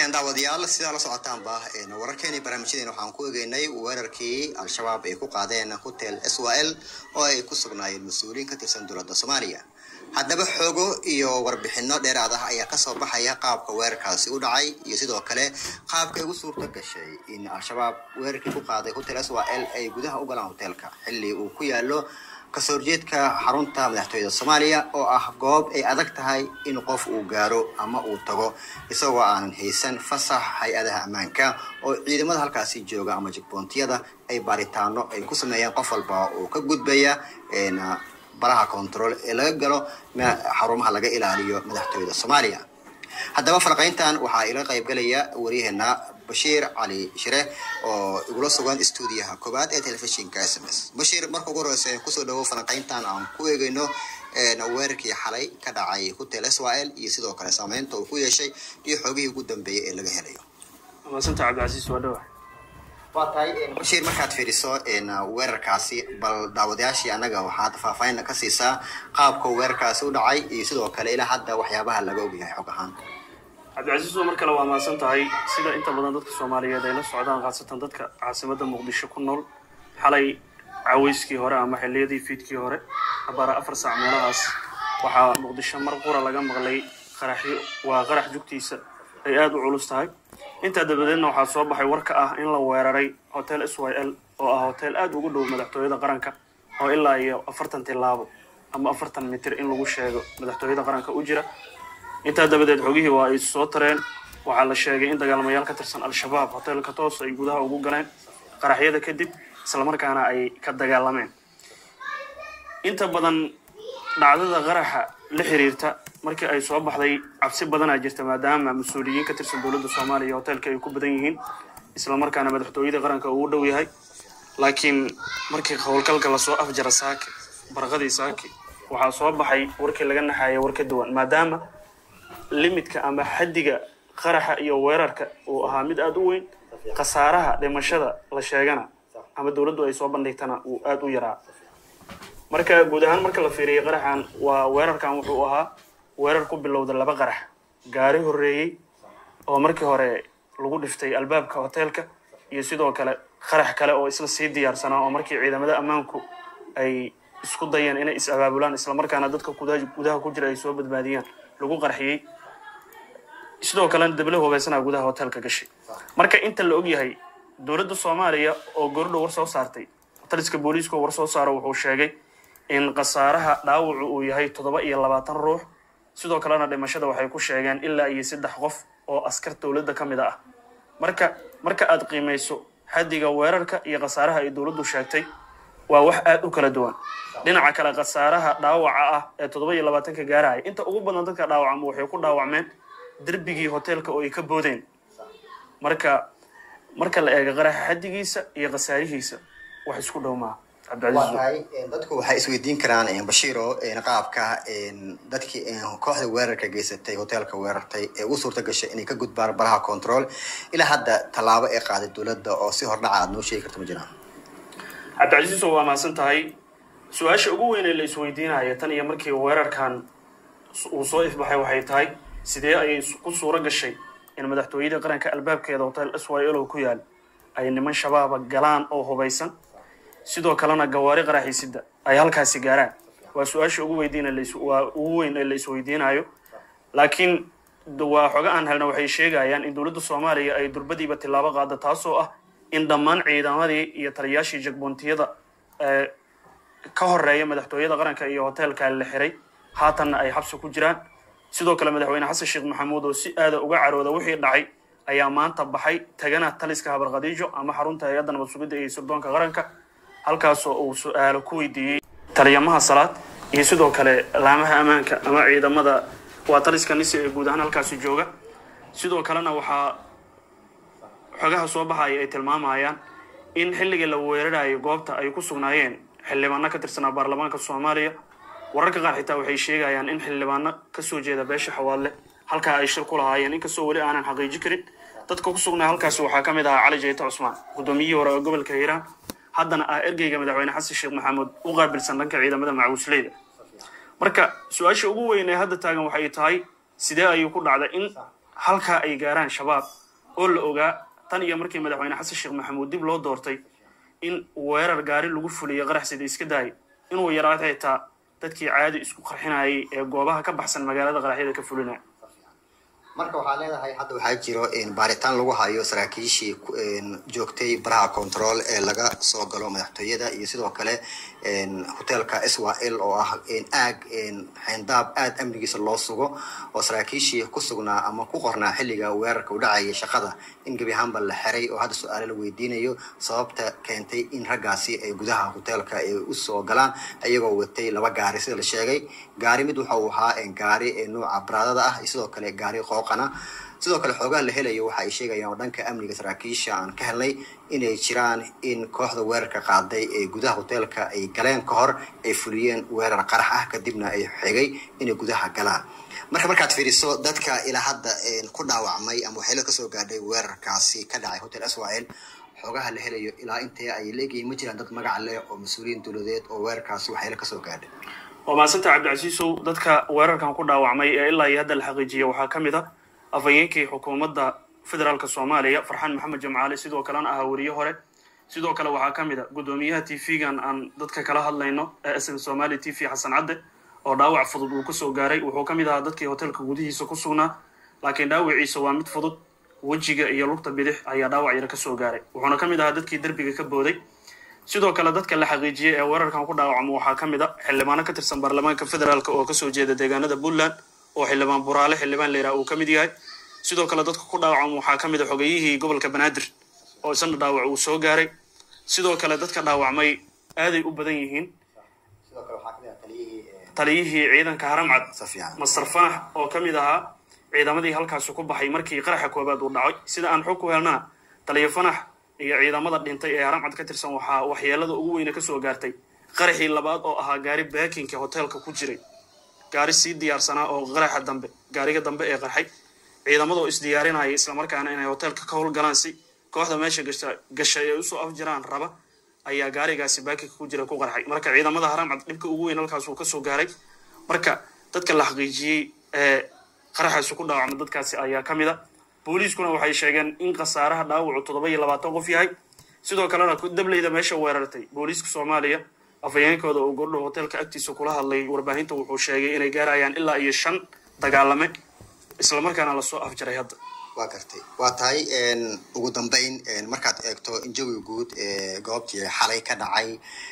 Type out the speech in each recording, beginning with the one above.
daawadayaal sida la socotaanba wararkeena barnaamijyadeena waxaan ku eegaynay weerarkii al-shabaab ay ku qaadeen hotel SYL oo ay ku sugnaayeen mas'uuliyiin ka tirsan dowladda Soomaaliya. haddaba xogo iyo warbixino dheeraad ah ayaa ka soo baxaya qaabka weerarkaasi u dhacay iyo sidoo kale qaabka ay ugu suurta gashay in al-shabaab weerarkii ku qaaday hotel SYL ay gudaha u galaan hotelka xilli uu ku yaalo kasoo jeedka xarunta madaxtooyada Soomaaliya oo ah goob ay adag tahay in qof uu gaaro ama uu tago isagoo aanan haysan fasax hay'adaha ammaanka oo ciidamada halkaasi jooga ama checkpointiyada ay baaritaano ay ku sameeyaan qof walba oo ka gudbaya baraha control ee laga galo xarumaha laga ilaaliyo madaxtooyada Soomaaliya. haddaba falqayntan waxaa ila qayb galaya wariyahena Bashir Ali Shire oo igula sugan stuudiyaha koobaad ee telefishinka SMS. Bashir marka ugu horeysa ku soo dhawo falqayntan aan ku eegayno weerarkii xalay ka dhacay hotel SYL iyo sidoo kale saameynta uu ku yeeshay iyo xogihii ugu dambeeyay ee laga helayo. Maasanta Cabdicaziz waa dhawahay. Bashir markaad fiiriso weerarkaasi bal daawadayaashii anaga waxaad faahfaahin ka siisaa qaabka weerarkaasi u dhacay iyo sidoo kale ilaa hadda waxyaabaha laga ogyahay xog ahaan. Cabdicaziz markale waa maasantahay sida inta badan dadka Soomaaliyeed ay la socdaan qaasatan dadka caasimadda Muqdisho ku nool xalay caweyskii hore ama xilliyadii fiidkii hore abara 4 saac meelahaas waxaa Muqdisho mar qura laga maqlay qarax jugtiisa ay aad u culus tahay. inta dabadeedna waxaa soo baxay warka ah in la weeraray hotel SYL oo ah hotel aad ugu dhow madaxtooyada qaranka oo ilaa iyo 40 tilaabo ama 40 mitir in lagu sheego madaxtooyada qaranka u jira. inta dabadeed xogihii waa ay soo tareen waxaa la sheegay in dagaalamayaal ka tirsan al-shabaab hotelka toos ay gudaha ugu galeen qaraxyada kadib isla markaana ay ka dagaalameen. inta badan dhacdada qaraxa la xiriirta markii ay soo baxday cabsi badan ay jirtay maadaama mas'uuliyiin ka tirsan dowladda Soomaaliya hotelka ay ku badan yihiin isla markaana madaxtooyada qaranka uu dhow yahay. laakiin markii howlgalka la soo afjara saaki barqadii saaki waxaa soo baxay warkii laga naxayay war ka duwan maadaama limitka ama xaddiga qaraxa iyo weerarka uu ahaa mid aad u weyn khasaaraha dhimashada la sheegana ama dowladdu ay soo bandhigtana uu aad u yaraa. marka guud ahaan marka la fiiriyo qaraxan waa weerarkan wuxuu ahaa weerar ku bilowda 2 qarax gaari horeeyay oo markii hore lagu dhiftay albaabka hotelka iyo sidoo kale qarax kale oo isla sii diyaarsanaa oo markii ciidamada ammaanku ay isku dayeen inay is abaabulaan isla markaana dadka gudaha ku jira ay soo badbaadiyaan lagu qarxiyay sidoo kale diblo hogaansana gudaha hotelka gashay. marka inta la og yahay dowladda Soomaaliya oo gordho war soo saartay taliska booliiska war soo saaro wuxuu sheegay in qasaaraha dhaawacu uu yahay 27 ruux sidoo kalena dhimashada waxay ku sheegeen ilaa iyo 3 qof oo askar dowladda kamid ah. marka aad qiimeyso xaddiga weerarka iyo qasaaraha ay dowladdu sheegtay waa wax aad u kala duwan. dhinaca kale qasaaraha dhaawaca ah ee 27 ka gaaray inta ugu badan dadka dhaawacma waxay ku dhaawacmeen darbigii hotelka oo ay ka boodeen. marka la eego qaraxa xaddigiisa iyo qasaarihiisa wax isku dhowmaa. dadku waxay isweydiin karaan Bashiro qaabka dadkii kooxda weerarka geysatay hotelka weerartay ee u suurta gashay inay ka gudbaan baraha control ilaa hadda talaabo ay qaaday dowladda oo si hordhac aad noo sheegi karto ma jiraan. Cabdicaziz waa maasantahay su'aasha ugu weyn ee la isweydiinayo tan iyo markii weerarkan uu soo ifbaxay waxay tahay sidee ay ku suura gashay in madaxtooyada qaranka albaabkeeda hotel SYL oo ku yaal ay niman shabaab galaan oo hubaysan sidoo kalena gawaari qaraxisida ay halkaasi gaaraan. waa su'aasha ugu weyn ee la isweydiinayo. laakiin waa xoga aan helna waxay sheegayaan in dowladda Soomaaliya ay durbadiiba tilaabo qaado taasoo ah in dhammaan ciidamadii iyo taliyaashii checkpointiyada ka horeeya madaxtooyada qaranka iyo hotelka la xiray haatanna ay xabsi ku jiraan. sidoo kale madaxweyne Xasan Sheekh Maxamuud oo si aad uga carooda wixii dhacay ayaa maanta baxay tagana taliska Habarqadiijo ama xarunta hay'adda nabad sugidda iyo sirdoonka qaranka halkaas oo uu su'aalo ku weydiiyay taliyamaha salaad iyo sidoo kale laamaha ammaanka ama ciidamada waa taliska nisi ee guud ahaan halkaas jooga. sidoo kalena waxaa xogaha soo baxay ay tilmaamayaan in xilliga la weerarayo goobta ay ku sugnaayeen xildhibaano ka tirsan baarlamaanka Soomaaliya. wararka qaar xitaa waxay sheegayaan in xildhibaano ka soo jeeda beesha Xawaale halka ay shir ku lahaayeen inkastoo wali aanan xaqiijin karin. dadka ku sugnaa halkaas waxaa kamid ah Cali Jeyte Cusmaan gudoomiyihii hore ee gobolka Hiiraan haddana ergeyga madaxweyne Xasan Sheekh Maxamuud u qaabilsan dhanka ciidamada macawisleyda. marka su'aasha ugu weyn ee hadda taagan waxay tahay sidee ayuu ku dhacday in halka ay gaaraan shabaab oo la ogaa tan iyo markii madaxweyne xasan sheekh maxamuud dib loo doortay in weerar gaari lagu fuliyo qarax sida iska daay inuu yaraado xitaa dadkii caadi isku qarxinayay ee goobaha ka baxsan magaalada qaraxyada ka fulinaya marka waxaa leedahay hadda waxaa jiro baaritaan lagu hayo saraakiishii joogtay baraha control ee laga soo galo madaxtooyada iyo sidoo kale hotelka SYL oo ah aag xeyndaab aad amnigiisa loo sugo oo saraakiishii ku sugnaa ama ku qornaa xilliga weerarka u dhacayay shaqada in gebi ahaanba la xiray oo hadda su'aalo la weydiinayo sababta keentay in raggaasi ay gudaha hotelka ay u soo galaan ayagoo watay laba gaari sida la sheegay gaari mid waxa uu ahaa gaari nooca baraadada ah iyo sidoo kale gaari sidoo kale xoogaa la helayo waxa ay sheegayaan dhanka amniga saraakiisha aan ka helnay inay jiraan in kooxda weerarka qaaday ee gudaha hotelka ay galeen ka hor ay fuliyeen weerar qarax ah kadibna ay xigay inay gudaha galaan markaad fiiriso dadka ilaa hadda ku dhaawacmay ama waxyeelo kasoo gaadhay weerarkaasi ka dhacay hotel SYL xoogaha la helayo ilaa intee ay leegihiin ma jiraan dad magac leh oo mas-uuliyiin dowladeed oo weerarkaasi waxyeelo kasoo gaadhay waa maasanta cabdicasiisow dadka weerarkan ku dhaawacmay ee ilaa iyo hadda la xaqiijiyay waxaa ka mid ah afhayeenkii xukuumadda federaalka Soomaaliya Farxaan Maxamed Jamcaale sidoo kalena ahaa wariye hore sidoo kale waxaa ka mid ah gudoomiyaha TV-gan aan dadka kala hadlayno ee SM Somali TV Xasan Cadde oo dhaawac fudud uu ka soo gaaray wuxuu ka mid ahaa dadkii hotelka gudihiisa ku sugnaa laakiin dhaawaciisa waa mid fudud wajiga iyo lugta bidix ayaa dhaawac yar ka soo gaaray wuxuuna ka mid ahaa dadkii darbiga ka booday sidoo kale dadka la xaqiijiyay ee weerarkan ku dhaawacmay waxaa ka mid ah xildhibaano ka tirsan baarlamaanka federaalka oo ka soo jeeda deegaanada Puntland oo xildhibaan Buraale xildhibaan leeyahay uu ka mid yahay sidoo kale dadka ku dhaawacmay waxaa ka mid ah xogayihii gobolka Banaadir oo isna dhaawac uu soo gaaray sidoo kale dadka dhaawacmay aad ay u badan yihiin sidoo kale waxaa ka mid ah taliyihii ciidanka Haramcad Masar Fanax oo ka mid ahaa ciidamadii halkaas ku baxay markii qaraxa koobaad uu dhacay sida aan xog ku helnaa taliye Fanax iyo ciidamada dhintay ee Haramcad ka tirsan waxaa waxyeelada ugu weyn ka soo gaartay qaraxii labaad oo ahaa gaari baakinka hotelka ku jiray gaari si diyaarsanaa oo qaraxa dambe gaariga dambe ee qarxay ciidamadu is diyaarinayay isla markaana inay hotelka ka howlgalaan si kooxda meesha gashay ay u soo afjiraan raba ayaa gaarigaasi baakinka ku jira ku qarxay marka ciidamada Haramcad dhibka ugu weyn halkaas uu ka soo gaaray marka dadka la xaqiijiyay ee qaraxaas ku dhaawacmay dadkaasi ayaa ka mid ah booliiskuna waxay sheegeen in khasaaraha dhaawacu 27 qof yahay sidoo kalena dableyda meesha weerartay booliiska Soomaaliya afhayeenkooda oo gordho hotelka agtiisa kula hadlay warbaahinta wuxuu sheegay inay gaarayaan ilaa iyo 5 dagaalame isla markaana la soo afjaray hadda waa kartay waa tahay ugu dambeyn markaad eegto in jawiga guud ee goobtii xalay ka dhacay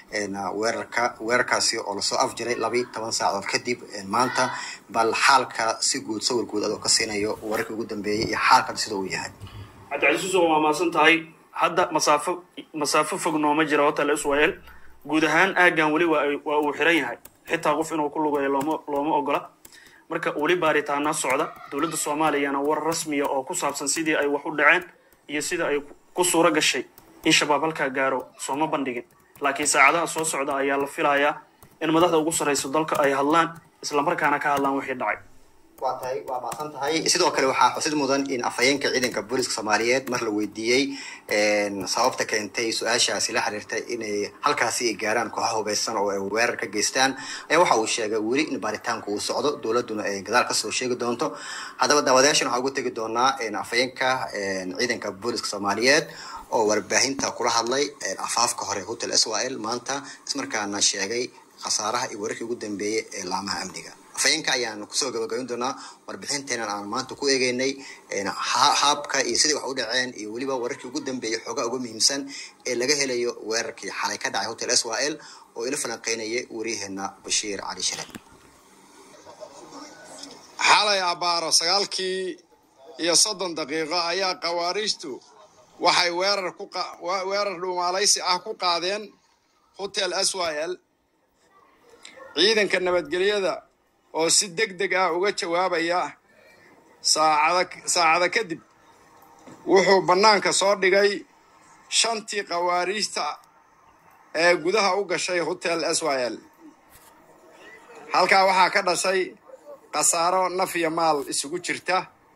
weerarkaasi oo la soo afjaray 12 saacadood kadib maanta bal xaalka si guud sawir guud adoo ka siinayo wararkii ugu dambeeyay iyo xaalka sida uu yahay cabdicasiis waa maasan tahay hadda masaafo fog nooma jiro hotel SYL guud ahaan aagan wali waa uu xiran yahay xitaa qof inuu ku lugayo looma ogola marka wali baaritaana socda dawladda Soomaaliya war rasmi ah oo ku saabsan sidii ay wax u dhaceen iyo sida ay ku suura gashay in shabaab halka gaaro sooma bandhigin laakiin saacadaha soo socda ayaa la filayaa in madaxda ugu sareyso dalka ay hadlaan isla markaana ka hadlaan wixii dhacay waa maasan tahay sidoo kale waxaa xusid mudan in afhayeenka ciidanka booliska Soomaaliyeed mar la weydiiyay sababta keentay su'aashaasi la xiriirtay inay halkaasi ay gaaraan kooxo hubeysan oo ay weerar ka geystaan ayaa waxa uu sheegay weli in baaritaanku uu socdo dawladuna ay gadaal ka soo sheegi doonto hadaba daawadayaashan waxaa ugu tagi doonaa afhayeenka ciidanka booliska Soomaaliyeed oo warbaahinta kula hadlay afaafka hore hotel SYL maanta ismarkaana sheegay khasaaraha iyo wararkii ugu dambeeyay ee laamaha amniga afhayeenka ayaan kusoo gabagayn doonaa warbixinteena aan maanta ku eegaynay haabka iyo sidii wax u dhaceen iyo waliba wararkii ugu dambeeyay xogaa ugu muhiimsan ee laga helayo weerarkii xalay ka dhacay hotel SYL oo ila falanqeynayay wariyaheena Bashiir Cali Shire xalay abaaro 9:30 daqiiqo ayaa qawaaristu waxay weerar dhuumaalaysi ah ku qaadeen hotel SYL ciidanka nabadgelyada oo si degdeg ah uga jawaabaya saacada kadib wuxuu banaanka soo dhigay 5 qawaariista ee gudaha u gashay hotel SYL halka waxaa ka dhashay qasaaro naf iyo maal isugu jirta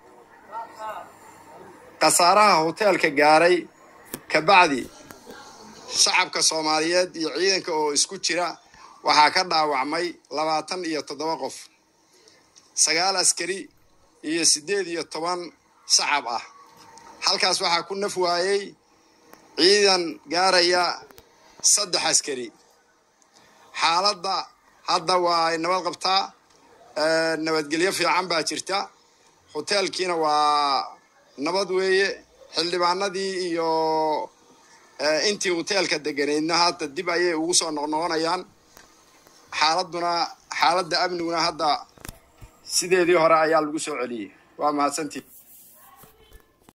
qasaaraha hotelka gaaray ka bacdi shacabka Soomaaliyeed iyo ciidanka oo isku jira waxaa ka dhaawacmay 27 qof 9 askari iyo 18 shacab ah. halkaas waxaa ku naf waayey ciidan gaaraya 3 askari. xaaladda hadda waa nabad qabtaa, nabadgelyo fiican baa jirta. hoteelkiina waa nabad weeye. xildhibaanadii iyo intii hoteelka deganeedna hadda dib ayay ugu soo noqnoqonayaan. xaaladda amniguna hadda sideedii hore ayaa lagu soo celiyey. waa mahadsantii.